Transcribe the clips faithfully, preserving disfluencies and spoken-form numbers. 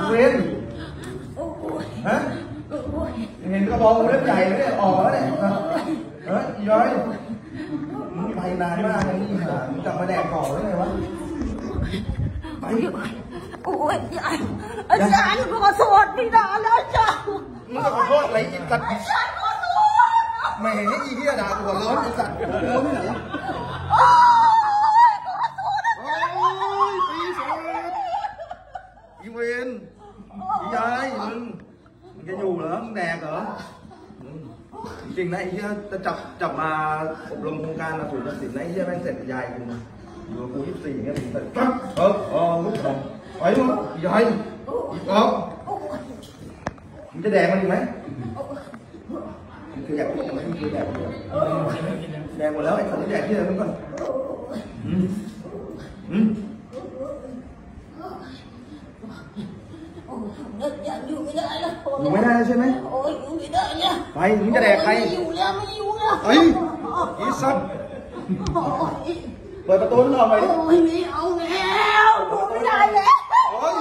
เว้นฮะเห็นกระบอกเล็บใหญ่ไม่ได้ออกแล้วเนี่ยเฮ้ยย้อยมึงไปนานมากเลยนี่หามึงกลับมาแดกก่อนได้ไงวะไปโอ้ยอาจารย์ขอโทษพี่ดาแล้วอาจารย์มึงขอโทษอะไรอีกสัตว์ไม่เห็นไอ้ยี่ที่ด่าตัวร้อนไอ้สัตว์ร้อนที่ไหนโอ้ยขอโทษอาจารย์โอ้ยปีศาจอีเวนยายมึงมึงจะอยู่เหรอมึงแดกเหรอจริงนะไอ้เหี้ยจะจับจับมาอบรมโครงการมาถูกตัดสินนะไอ้เหี้ยแม่งเสร็จยายกูอยู่กูยี่สิบสี่เงี้ยถึงแต่ปั๊บเออเออลูกผมไปลูกยายอีกแล้วมึงจะแดกมันอีกไหมคืออยากกินแต่ไม่กินแดกแดกหมดแล้วไอ้คนที่แดกที่ไหนมึงก่อนอืมอืมอยู่ไม่ได้แล้วอยู่ไม่ได้ใช่ไหมโอ้ยอยู่ไม่ได้เนี่ยไปมึงจะแดกใครไม่อยู่แล้วไม่อยู่แล้วเฮ้ยอีสัตว์เปิดประตูนั่นออกไปดิโอ้ยไม่เอาแล้วอยู่ไม่ได้แล้วโอ้ย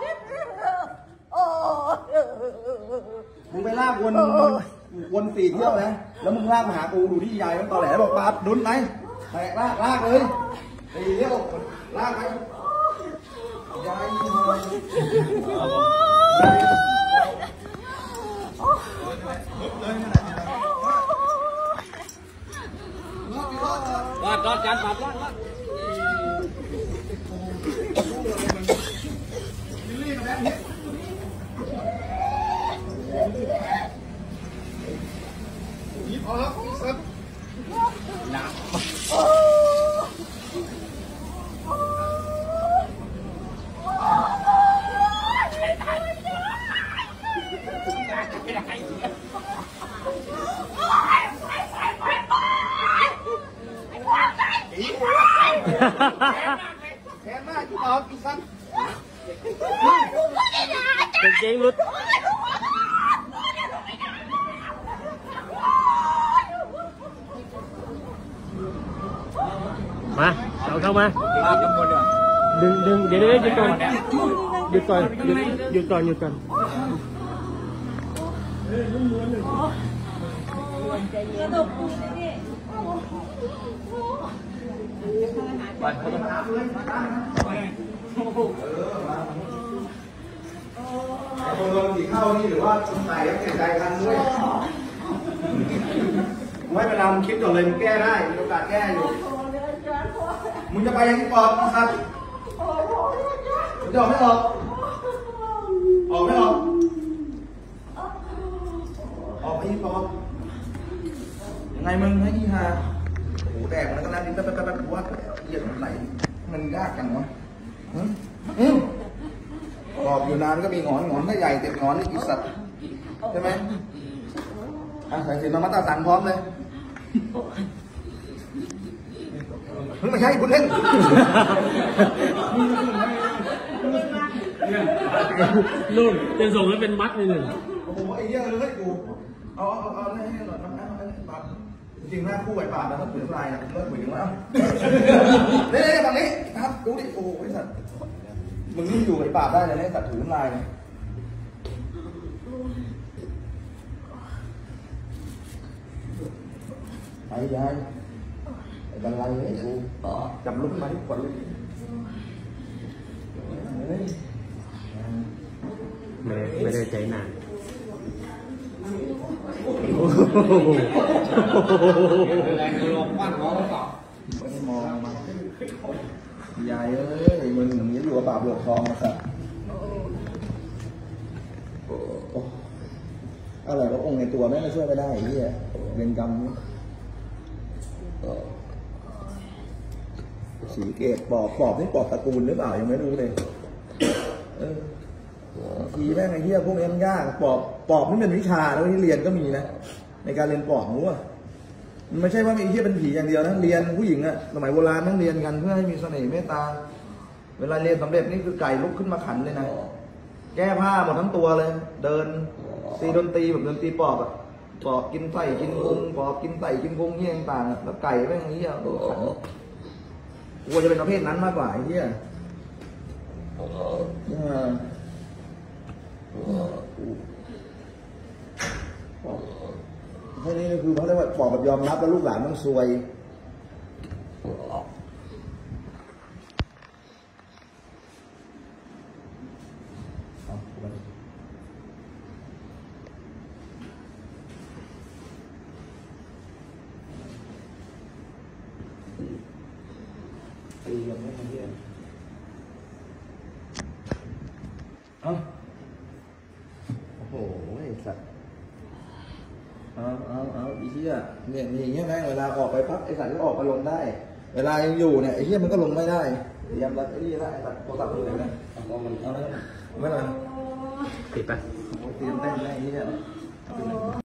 มึงไปลากวนวนสี่เที่ยวนะแล้วมึงลากมาหากูดูที่ยายมันตอแหลบอกปาดดุนไหมแตกลากลากเลยสี่เที่ยวลากไปยายรอดรอดจานปรับรอดรอดยิบออกอีสัตว์หนักแค่หน้ากูออกอีสัตว์เป็นเจ๊งรุดมาเอาเข้ามาดึงดึงเดี๋ยวเดี๋ยวหยุดก่อนหยุดก่อนหยุดหยุดก่อนหยุดก่อนไปเขาจะน้ำเลยคนโดนผีเข้านี่หรือว่าคนไหนก็เสียใจกันด้วยไม่เป็นไรมึงคิดก่อนเลยมึงแก้ได้มีโอกาสแก้อยู่มึงจะไปยังที่ปอดนะครับมึงจะออกไม่ออกออกไม่ออกออกไปที่ปอดยังไงมึงให้ยี่ห้าโอ้แดกมันก็น่าดิ้นแป๊บแป๊บแป๊บว่าเหยียดมันไหลมันยากกันวะอืมกรอบอยู่นานก็มีหงอนหงอนถ้าใหญ่เต็มหงอนนี่กี่สัตว์ใช่ไหมอ่ะใส่สินมาตาสังพร้อมเลยมึงไม่ใช่คุณเล่นนู่นจะส่งให้เป็นมัดเลยหนึ่งโอ้โหไอ้เหี้ยเลยกูเอาเอาเอาให้ให้หน่อยนะจริงๆหน้าคู่ไอ้ปาดนะครับถือลายนะเลิกคุยกันแล้วเน่ๆฝั่งนี้ครับดูดิโอ้ไอ้สัตว์มึงนี่อยู่ไอ้ปาดได้เลยเนี่ยสัตว์ถือลายเนี่ยไอ้ยายไอ้บันไลไอ้กูจำลูกมาที่ขวัญเลยไม่ได้ไม่ได้ใจนานแรงลงบ้านน้องเปล่าไม่มองมายายเอ้ยมึงอย่างนี้อยู่กับบาปหลวงทองมาสัตว์อะไรก็องค์ในตัวแม่ไม่ช่วยไม่ได้ที่เวรกรรมสีเกตปอบปอบนี่ปอบตระกูลหรือเปล่ายังไม่รู้เลยทีแม่งไอ้เหี้ยพวกนี้มันยากปอบปอบนี่เป็นวิชาแล้วที่เรียนก็มีนะในการเรียนปอบรู้ว่ามันไม่ใช่ว่ามีเหี้ยเป็นผีอย่างเดียวนะเรียนผู้หญิงอะสมัยโบราณต้องเรียนกันเพื่อให้มีเสน่ห์เมตตาเวลาเรียนสำเร็จนี่คือไก่ลุกขึ้นมาขันเลยนะแก้ผ้าหมดทั้งตัวเลยเดินตีดนตรีแบบดนตรีปอบอะปอบกินไส้กินพุงปอบกินไส้กินพุงเหี้ยต่างๆแล้วไก่แม่งเหี้ยโดนขันกลัวจะเป็นประเภทนั้นมากกว่าไอ้เหี้ยปอบแบบยอมรับแล้วลูกหลานต้องซวยตีกันไม่มาเยี่ยมเอ้าโอ้โหไอ้สัตว์เอาเอาเอาไอ้เหี้ยเนี่ยมีอย่างเงี้ยแม่งเวลาออกไปปั๊บไอ้สัตว์ก็ออกมาลงได้เวลายังอยู่เนี่ยไอ้เหี้ยมันก็ลงไม่ได้ยำรัดไอ้นี่ละไอ้สัตว์โทรศัพท์มือถือเนี่ยเอามันเอาแล้วไม่เป็นไรปิดปะโอ้ยเตรียมเต้นได้ไอ้เหี้ย